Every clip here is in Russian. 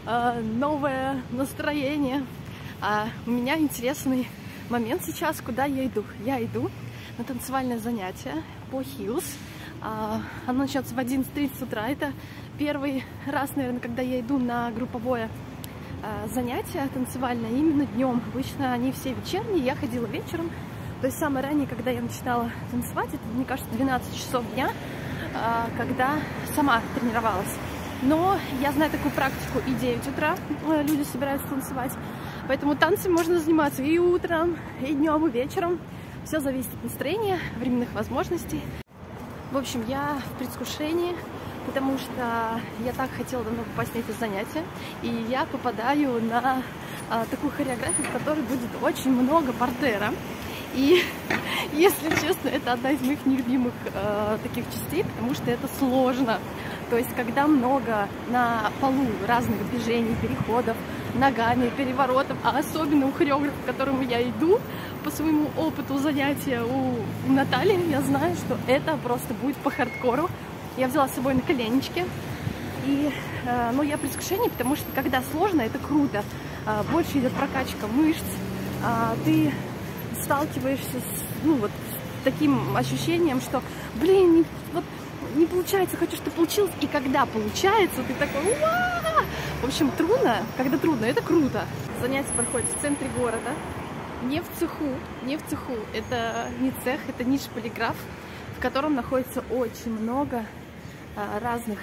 новое настроение. У меня интересный момент сейчас, куда я иду. Я иду на танцевальное занятие по Hills. Оно начнется в 11:30 утра. Это первый раз, наверное, когда я иду на групповое занятие танцевальное именно днем. Обычно они все вечерние, я ходила вечером. То есть самое раннее, когда я начинала танцевать, это, мне кажется, 12 часов дня, когда сама тренировалась. Но я знаю такую практику, и 9 утра люди собираются танцевать. Поэтому танцами можно заниматься и утром, и днем, и вечером. Все зависит от настроения, временных возможностей. В общем, я в предвкушении, потому что я так хотела давно попасть на это занятие. И я попадаю на такую хореографию, в которой будет очень много партера. И, если честно, это одна из моих нелюбимых таких частей, потому что это сложно. То есть, когда много на полу разных движений, переходов, ногами, переворотов, а особенно у хореографа, к которому я иду, по своему опыту занятия у Натальи, я знаю, что это просто будет по хардкору. Я взяла с собой на коленечки. И, ну, я в предвкушении, потому что, когда сложно, это круто. Больше идет прокачка мышц, ты сталкиваешься с таким ощущением, что, блин, вот не получается, хочу, чтобы получилось. И когда получается, ты такой, уа! В общем, трудно, когда трудно, это круто. Занятие проходит в центре города, не в цеху, не в цеху. Это не цех, это ниш-полиграф, в котором находится очень много разных,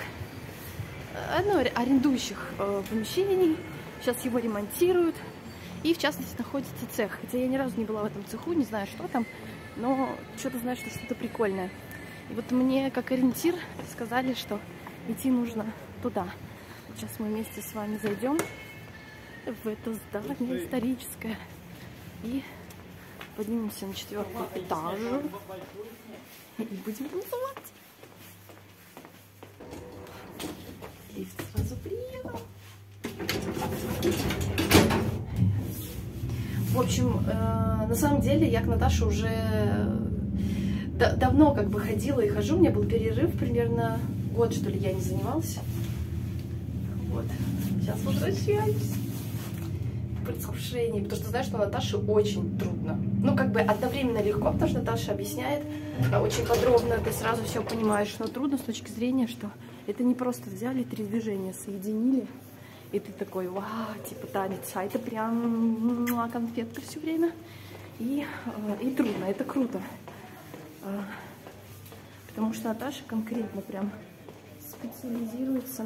арендующих помещений. Сейчас его ремонтируют. И, в частности, находится цех. Хотя я ни разу не была в этом цеху, не знаю, что там, но что-то знаю, что что-то прикольное. И вот мне, как ориентир, сказали, что идти нужно туда. Сейчас мы вместе с вами зайдем в это здание историческое и поднимемся на 4-й этаж и будем танцевать. Лифт сразу приехал. В общем, на самом деле я к Наташе уже давно как бы ходила и хожу. У меня был перерыв, примерно год, что ли, я не занималась. Вот. Сейчас возвращаюсь в предвкушении, потому что знаешь, что Наташе очень трудно. Ну, как бы одновременно легко, потому что Наташа объясняет очень подробно, ты сразу все понимаешь, но трудно с точки зрения, что это не просто взяли 3 движения, соединили, и ты такой, вау, типа танец, а это прям конфетка все время. И трудно, это круто. Потому что Наташа конкретно прям специализируется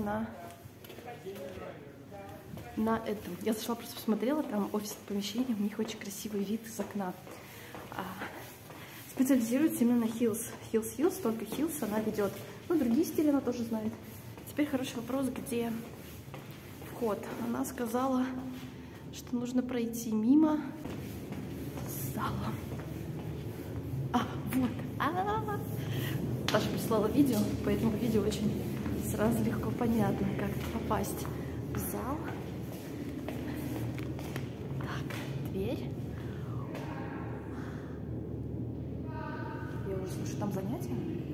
на этом. Я зашла, просто посмотрела, там офисное помещение, у них очень красивый вид из окна. Специализируется именно на Hills. Hills, только Hills она ведет. Ну, другие стили она тоже знает. Теперь хороший вопрос, где вход. Она сказала, что нужно пройти мимо зала. Вот. Наташа прислала видео, поэтому видео очень сразу легко понятно, как попасть в зал. Так, дверь. Я уже слышу, там занятия.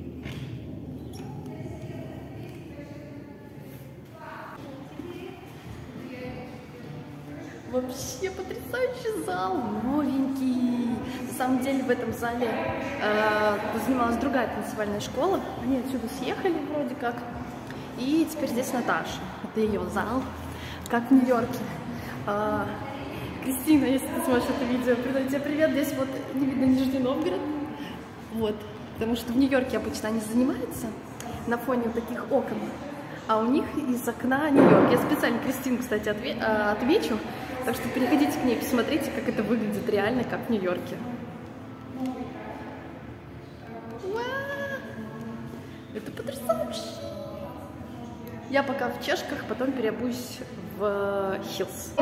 Вообще потрясающий зал, новенький. На самом деле в этом зале занималась другая танцевальная школа. Они отсюда съехали вроде как. И теперь здесь Наташа. Это ее зал, как в Нью-Йорке. Кристина, если ты смотришь это видео, передаю тебе привет. Здесь вот не видно Нижний Новгород. Вот. Потому что в Нью-Йорке обычно они занимаются на фоне вот таких окон. А у них из окна Нью-Йорк. Я специально Кристину, кстати, отвечу. Так что переходите к ней, посмотрите, как это выглядит реально, как в Нью-Йорке. Это потрясающе! Я пока в чешках, потом переобуюсь в Hills.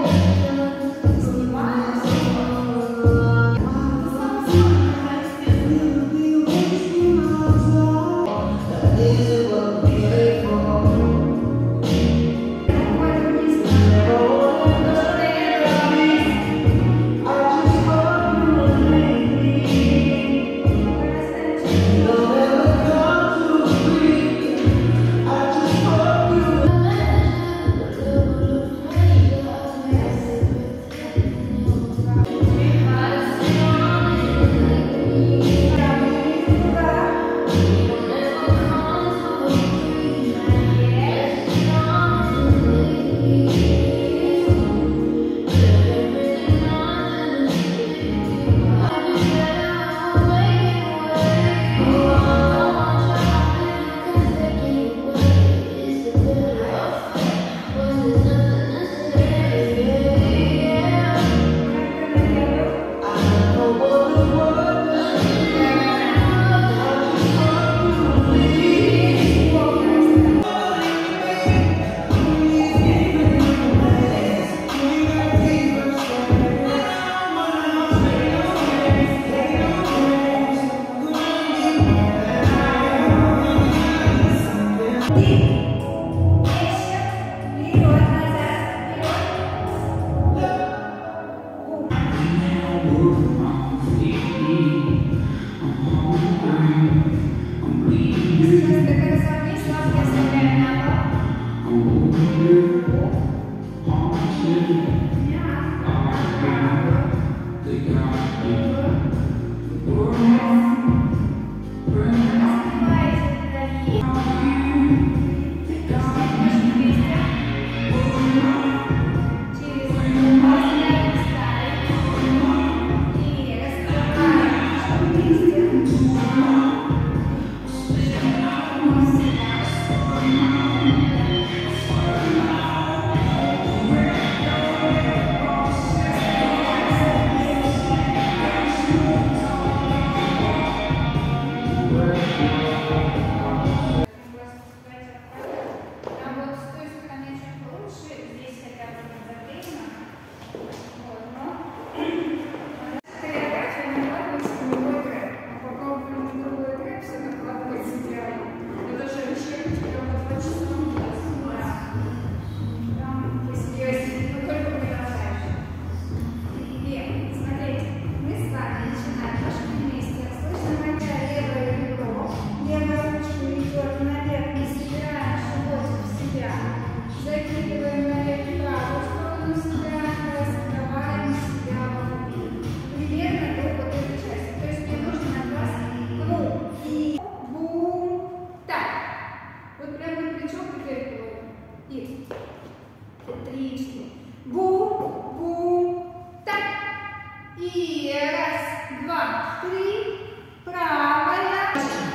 И раз, два, три. Правая.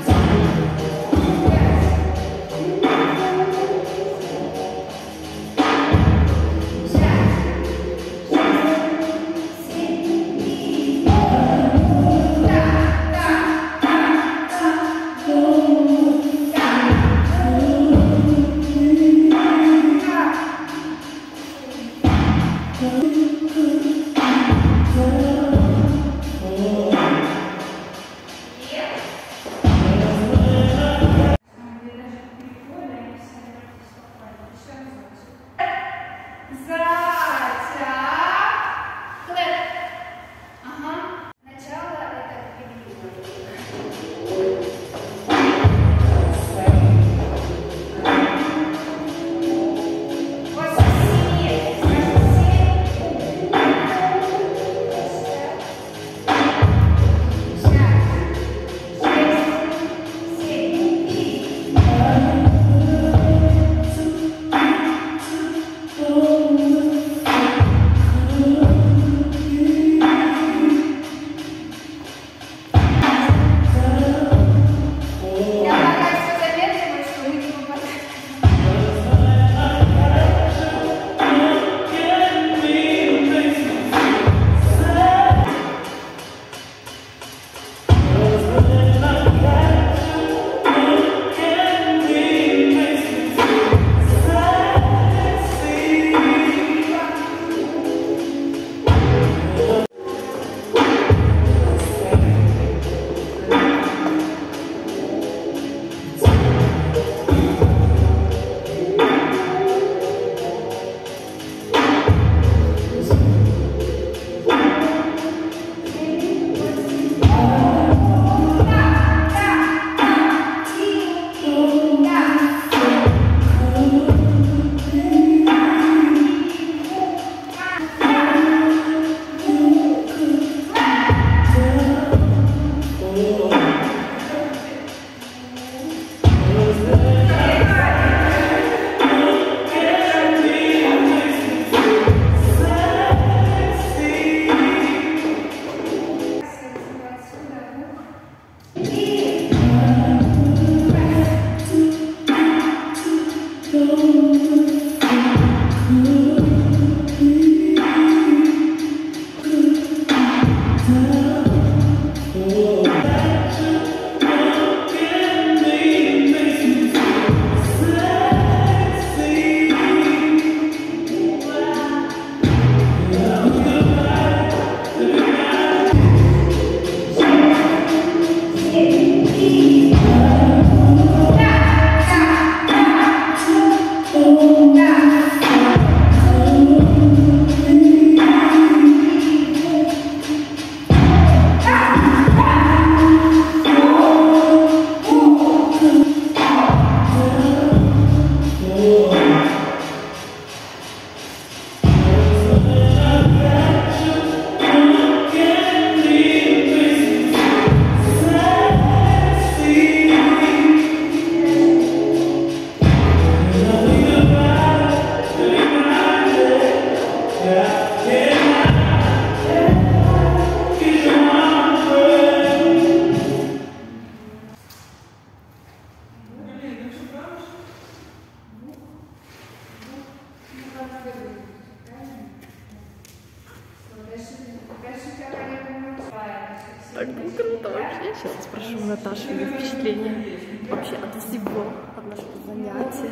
Так было круто вообще. Сейчас спрошу у Наташи ее впечатления вообще от всего, от нашего занятия.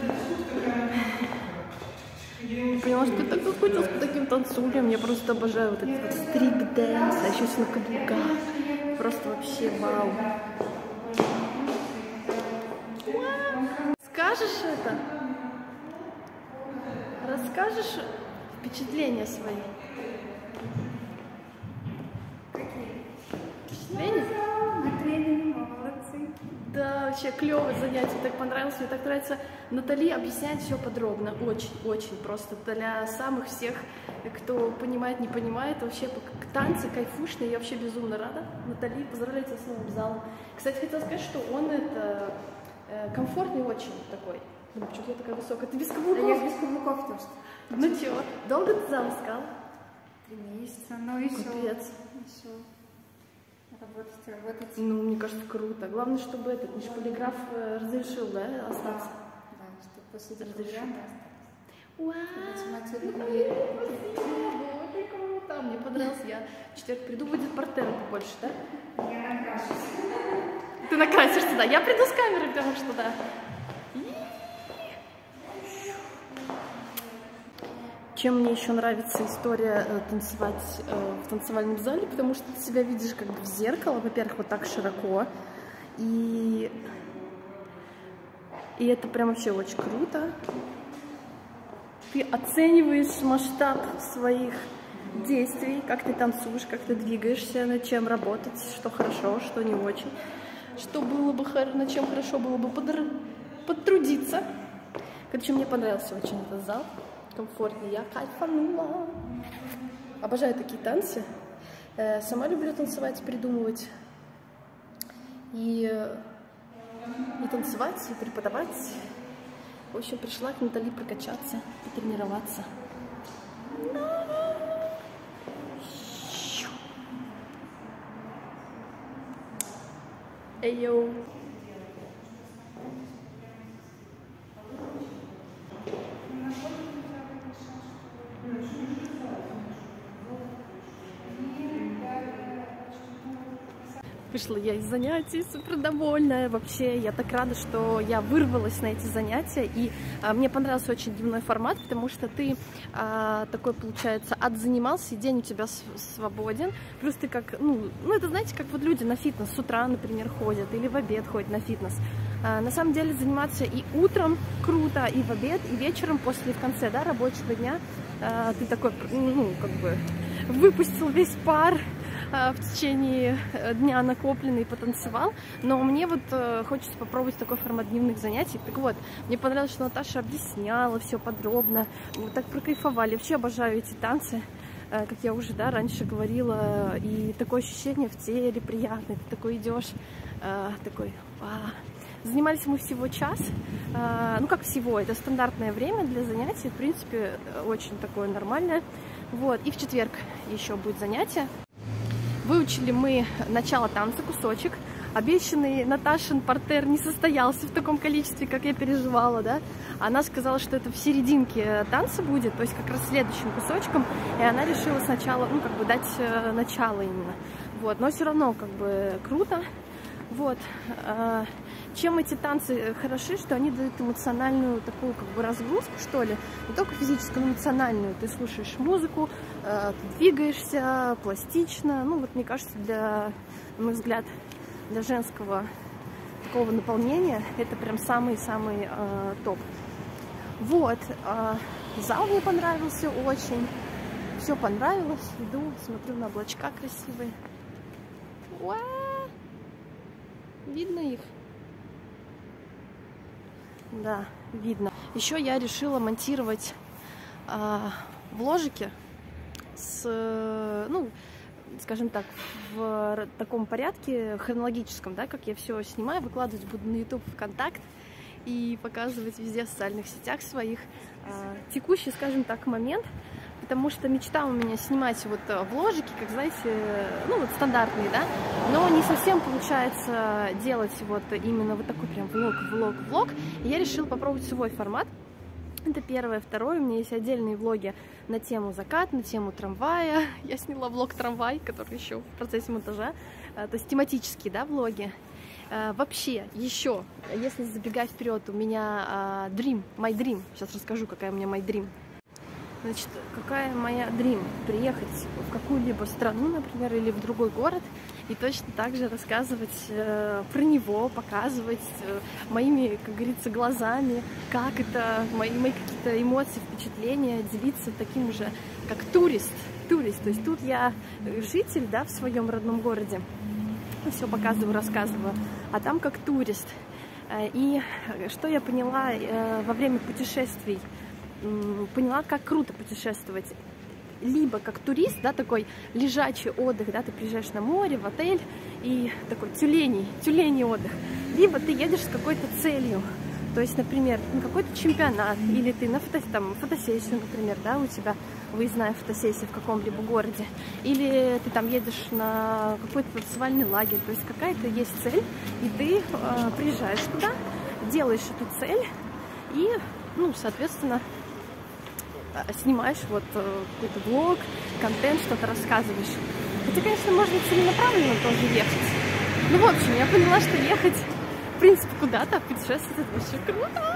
Я поняла, что ты так соскучилась по таким танцулям. Я просто обожаю вот этот вот стрип-дэнс, а еще на каблуках. Просто вообще вау. Скажешь это? Расскажешь впечатления свои? Впечатления? Молодцы. Да, вообще клевое занятие, так понравилось. Мне так нравится. Натали объясняет все подробно, очень просто для самых всех, кто понимает, не понимает. Вообще танцы кайфушные, я вообще безумно рада. Натали, поздравляю тебя с новым залом. Кстати, хотела сказать, что он это комфортный очень такой. Ну, почему я такая высокая? Ты без каблуков? Я без каблуков тоже. Ну чё, долго ты зал искал? тренироваться, но еще работать. Ну, мне кажется, круто. Главное, чтобы этот наш полиграф разрешил, да, остаться? Да, чтобы после разрешения Вау! Это круто! Мне понравилось. Я в четверг приду, будет портера побольше, да? Я накрашусь. Ты накрасишься, да? Я приду с камерой, потому что да. Чем мне еще нравится история танцевать в танцевальном зале, потому что ты себя видишь как бы в зеркало, во-первых, вот так широко, и это прям вообще очень круто. Ты оцениваешь масштаб своих действий, как ты танцуешь, как ты двигаешься, над чем работать, что хорошо, что не очень, что было бы, над чем хорошо было бы потрудиться. Короче, мне понравился очень этот зал. Комфортно, я кайфанула. Обожаю такие танцы. Сама люблю танцевать, придумывать. И танцевать, и преподавать. В общем, пришла к Натали прокачаться, потренироваться. Эй-йоу! Вышла я из занятий, супер довольная. Вообще, я так рада, что я вырвалась на эти занятия. И мне понравился очень дневной формат, потому что ты такой, получается, отзанимался, и день у тебя свободен. Плюс ты как, ну, это знаете, как вот люди на фитнес с утра, например, ходят, или в обед ходят на фитнес. На самом деле заниматься и утром круто, и в обед, и вечером, после, в конце, да, рабочего дня, ты такой, ну, как бы выпустил весь пар в течение дня накопленный, потанцевал, но мне вот хочется попробовать такой формат дневных занятий. Так вот, мне понравилось, что Наташа объясняла все подробно, мы так прокайфовали. Вообще обожаю эти танцы, как я уже, да, раньше говорила, и такое ощущение в теле приятное, ты такой идешь, такой, Занимались мы всего час, ну как всего, это стандартное время для занятий, в принципе, очень такое нормальное. Вот, и в четверг еще будет занятие. Выучили мы начало танца, кусочек. Обещанный Наташин партер не состоялся в таком количестве, как я переживала, да. Она сказала, что это в серединке танца будет, то есть как раз следующим кусочком, и она решила сначала, ну, как бы дать начало именно. Вот, но все равно, как бы, круто. Вот. Чем эти танцы хороши, что они дают эмоциональную такую, как бы, разгрузку, что ли, не только физическую, но и эмоциональную. Ты слушаешь музыку, ты двигаешься пластично. Ну, вот, мне кажется, на мой взгляд, для женского такого наполнения это прям самый-самый топ. Вот. Зал мне понравился очень. Все понравилось. Иду, смотрю на облачка красивые. Уа! Видно их? Да, видно. Еще я решила монтировать вложики ну, скажем так, в таком порядке хронологическом, да, как я все снимаю, выкладывать буду на YouTube, ВКонтакт и показывать везде в социальных сетях своих. Текущий, скажем так, момент, потому что мечта у меня снимать вот вложики, как, знаете, ну вот стандартные, да, но не совсем получается делать вот именно вот такой прям влог. И я решила попробовать свой формат. Это первое. Второе, у меня есть отдельные влоги на тему закат, на тему трамвая. Я сняла влог трамвай, который еще в процессе монтажа. То есть тематические, да, влоги. Вообще, еще, если забегать вперед, у меня my dream. Сейчас расскажу, какая у меня my dream. Значит, какая моя dream? Приехать в какую-либо страну, например, или в другой город, и точно так же рассказывать про него, показывать моими, как говорится, глазами, как это, мои какие-то эмоции, впечатления, делиться таким же, как турист. То есть тут я житель, да, в своем родном городе, все показываю, рассказываю, а там как турист. И что я поняла во время путешествий? Поняла, как круто путешествовать. Либо как турист, да, такой лежачий отдых, да, ты приезжаешь на море, в отель, и такой тюленей отдых. Либо ты едешь с какой-то целью. То есть, например, на какой-то чемпионат, или ты на фотосессию, например, да, у тебя выездная фотосессия в каком-либо городе, или ты там едешь на какой-то танцевальный лагерь, то есть какая-то есть цель, и ты приезжаешь туда, делаешь эту цель и, ну, соответственно, снимаешь вот какой-то влог, контент, что-то рассказываешь. Хотя, конечно, можно целенаправленно тоже ехать. Ну, в общем, я поняла, что ехать, в принципе, куда-то, путешествовать — это вообще круто.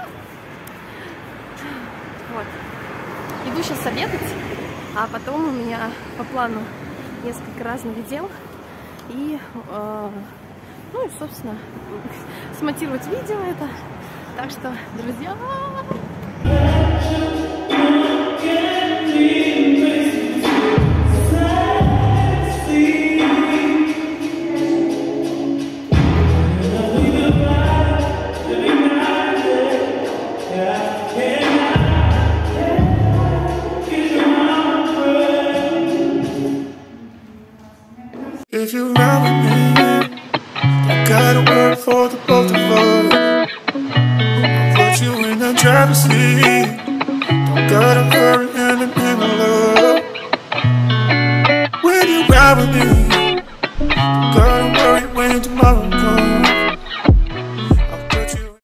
Вот. Иду сейчас обедать, а потом у меня по плану несколько разных дел. И, ну и, собственно, смонтировать видео это. Так что, друзья... If you ride with me, I gotta work for the both of us. I'll put you in the driver's seat. Don't gotta hurry and in love. When you ride with me,